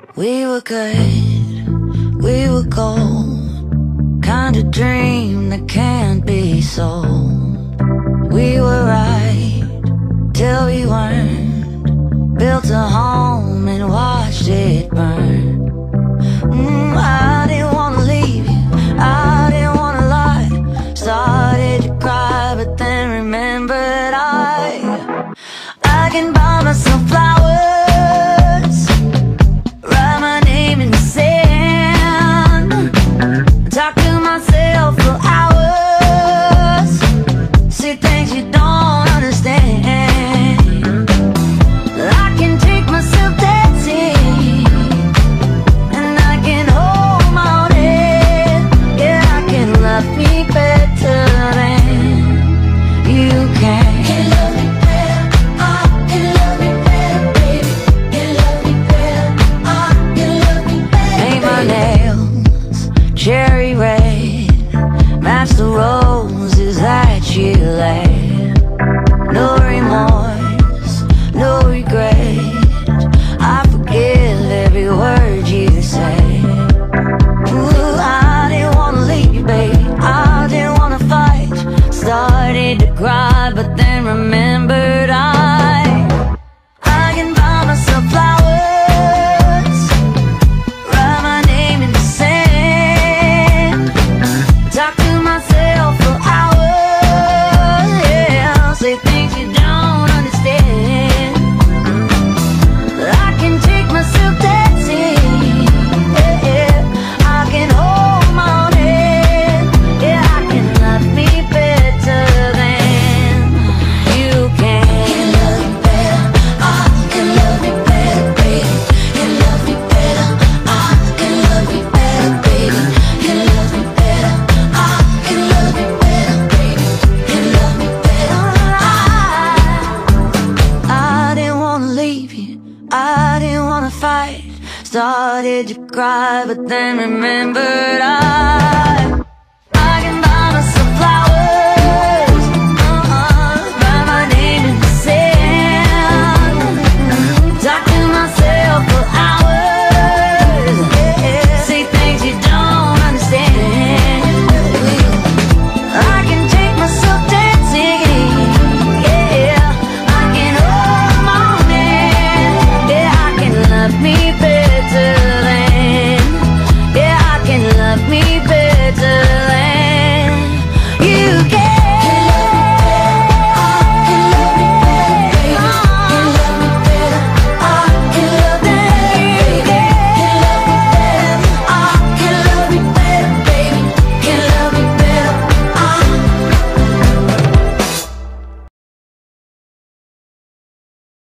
We were good, we were gold, kind of dream that can't be sold. We were right till we weren't, built a home and watched it burn. I didn't wanna leave you, I didn't wanna lie. Started to cry, but then remembered I can buy myself flowers, write my name in the sand, talk to myself for hours, say things you don't understand. I can take myself dancing, and I can hold my own head. Yeah, I can love me better than you can. Cherry red, match the roses that you laid. No remorse, no regret, I forgive every word you say. Ooh, I didn't wanna leave you, baby, I didn't wanna fight. Started to cry, but then remembered I can buy myself flowers, write my name in the sand, talk to myself for hours, yeah, say things you don't understand. I can take myself dancing, yeah, I can hold my own head. Yeah, I can love me better than you can. Can love me better, I can love me better, baby. Can love me better, I can love me better, baby. Can love me better, I can love me better, baby. Can love me better. I didn't wanna leave you, I didn't wanna fight. Started to cry, but then remembered